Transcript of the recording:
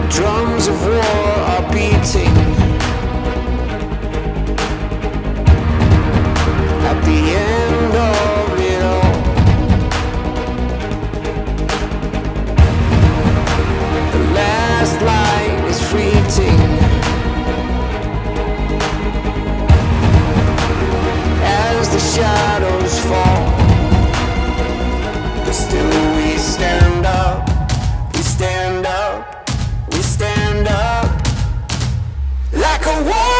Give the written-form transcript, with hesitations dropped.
Drums of war are beating at the end of it all. The last light is fleeting as the shadows fall, but still we stand up, we stand up, we stand up like a wall.